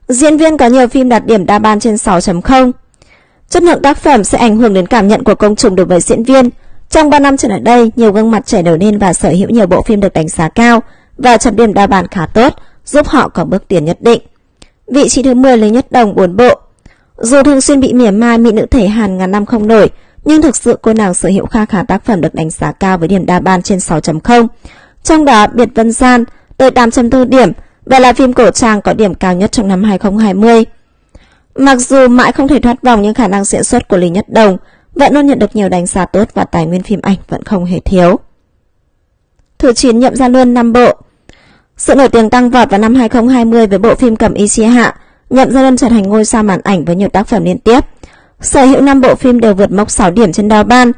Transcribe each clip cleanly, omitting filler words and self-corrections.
Diễn viên có nhiều phim đạt điểm đa ban trên 6.0. Chất lượng tác phẩm sẽ ảnh hưởng đến cảm nhận của công chúng đối với diễn viên. Trong 3 năm trở lại đây, nhiều gương mặt trẻ nổi lên và sở hữu nhiều bộ phim được đánh giá cao và chấm điểm đa ban khá tốt, giúp họ có bước tiến nhất định. Vị trí thứ 10 Lý Nhất Đồng 4 bộ. Dù thường xuyên bị mỉa mai mỹ nữ thể Hàn ngàn năm không nổi, nhưng thực sự cô nàng sở hữu khá tác phẩm được đánh giá cao với điểm đa ban trên 6.0. Trong đó, Biệt Vân Gian tới 8.4 điểm và là phim cổ trang có điểm cao nhất trong năm 2020. Mặc dù mãi không thể thoát vòng nhưng khả năng diễn xuất của Lý Nhất Đồng vẫn luôn nhận được nhiều đánh giá tốt và tài nguyên phim ảnh vẫn không hề thiếu. Thứ 9 Nhậm Gia Luân 5 bộ. Sự nổi tiếng tăng vọt vào năm 2020 với bộ phim Cẩm Y Chi Hạ, Nhậm Gia Luân trở thành ngôi sao màn ảnh với nhiều tác phẩm liên tiếp. Sở hữu 5 bộ phim đều vượt mốc 6 điểm trên đa ban.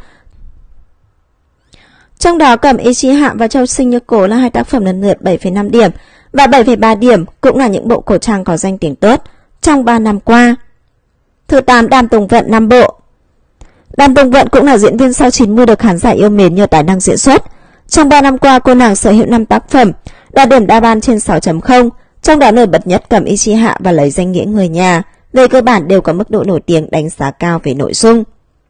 Trong đó Cẩm Y Chi Hạ và Châu Sinh Như Cố là hai tác phẩm lần lượt 7,5 điểm và 7,3 điểm, cũng là những bộ cổ trang có danh tiếng tốt trong 3 năm qua. Thứ 8 Đàm Tùng Vận 5 bộ. Đàm Tùng Vận cũng là diễn viên sau 90 được khán giả yêu mến nhờ tài năng diễn xuất. Trong 3 năm qua, cô nàng sở hữu 5 tác phẩm, đạt điểm đa ban trên 6.0, trong đó nổi bật nhất Cẩm Y Chi Hạ và Lấy Danh Nghĩa Người Nhà. Về cơ bản đều có mức độ nổi tiếng đánh giá cao về nội dung.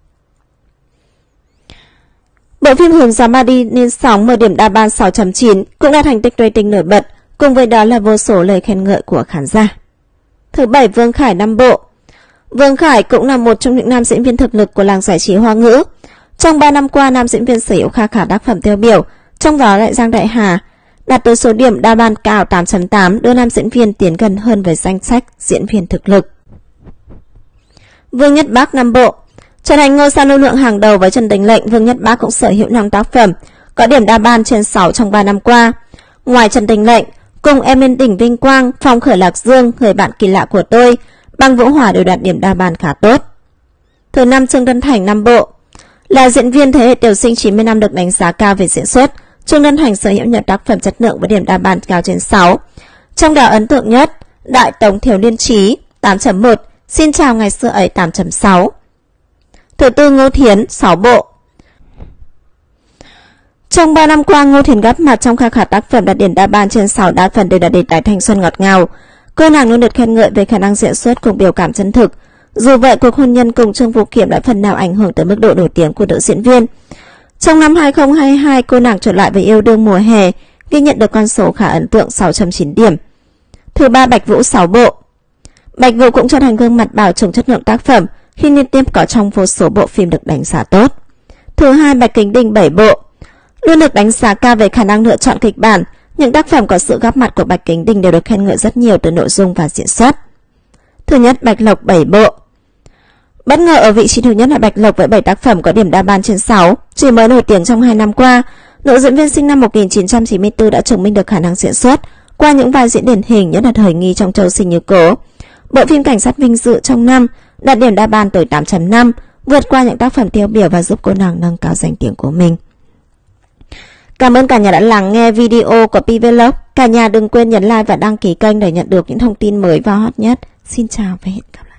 Bộ phim Hướng Gió Ma Đi Nên Sóng mở điểm đa ban 6.9 cũng là thành tích rating nổi bật, cùng với đó là vô số lời khen ngợi của khán giả. Thứ 7 Vương Khải 5 bộ. Vương Khải cũng là một trong những nam diễn viên thực lực của làng giải trí Hoa ngữ. Trong 3 năm qua, nam diễn viên sở hữu khá tác phẩm tiêu biểu, trong đó lại Giang Đại Hà đạt tới số điểm đa ban cao 8.8, đưa nam diễn viên tiến gần hơn với danh sách diễn viên thực lực. Vương Nhất Bác 5 bộ. Trở thành ngôi sao lưu lượng hàng đầu với Trần Tình Lệnh, Vương Nhất Bác cũng sở hữu 5 tác phẩm có điểm đa ban trên 6 trong 3 năm qua. Ngoài Trần Tình Lệnh, cùng Em Lên Đỉnh Vinh Quang, Phong Khởi Lạc Dương, Người Bạn Kỳ Lạ Của Tôi, Băng Vũ Hỏa đều đạt điểm đa ban khá tốt. Thứ 5 Trương Tân Thành 5 bộ. Là diễn viên thế hệ tiểu sinh 90 năm được đánh giá cao về diễn xuất, Trương Tân Thành sở hữu nhiều tác phẩm chất lượng với điểm đa ban cao trên 6. Trong đó ấn tượng nhất, Đại Tống Thiếu Niên Trí 8.1, Xin Chào Ngày Xưa Ấy 8.6. Thứ 4 Ngô Thiến 6 bộ. Trong 3 năm qua, Ngô Thiến góp mặt trong khá tác phẩm đạt điểm đa ban trên 6, đa phần đều đạt đề tài thanh xuân ngọt ngào. Cô nàng luôn được khen ngợi về khả năng diễn xuất cùng biểu cảm chân thực. Dù vậy, cuộc hôn nhân cùng Trương Vũ Kiểm đã phần nào ảnh hưởng tới mức độ nổi tiếng của nữ diễn viên. Trong năm 2022, cô nàng trở lại với Yêu Đương Mùa Hè, ghi nhận được con số khá ấn tượng 6.9 điểm. Thứ 3 Bạch Vũ 6 bộ. Bạch Vũ cũng trở thành gương mặt bảo chứng chất lượng tác phẩm khi liên tiếp có trong vô số bộ phim được đánh giá tốt. Thứ 2 Bạch Kính Đình 7 bộ. Luôn được đánh giá cao về khả năng lựa chọn kịch bản, những tác phẩm có sự góp mặt của Bạch Kính Đình đều được khen ngợi rất nhiều từ nội dung và diễn xuất. Thứ nhất Bạch Lộc 7 bộ. Bất ngờ ở vị trí thứ nhất là Bạch Lộc với 7 tác phẩm có điểm đa ban trên 6, chỉ mới nổi tiếng trong 2 năm qua. Nữ diễn viên sinh năm 1994 đã chứng minh được khả năng diễn xuất qua những vai diễn điển hình, nhất là Thời Nghi trong Châu Sinh Như Cố. Bộ phim Cảnh Sát Vinh Dự trong năm đạt điểm đa ban tới 8.5, vượt qua những tác phẩm tiêu biểu và giúp cô nàng nâng cao danh tiếng của mình. Cảm ơn cả nhà đã lắng nghe video của PVlog. Cả nhà đừng quên nhấn like và đăng ký kênh để nhận được những thông tin mới và hot nhất. Xin chào và hẹn gặp lại.